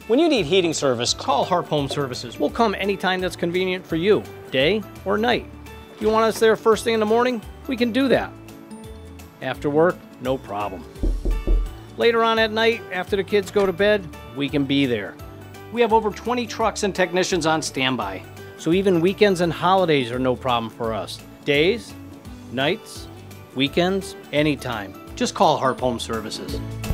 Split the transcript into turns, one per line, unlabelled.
When you need heating service, call Harp Home Services. We'll come anytime that's convenient for you, day or night. If you want us there first thing in the morning, we can do that. After work, no problem. Later on at night, after the kids go to bed, we can be there. We have over 20 trucks and technicians on standby, so even weekends and holidays are no problem for us. Days, nights, weekends, anytime. Just call Harp Home Services.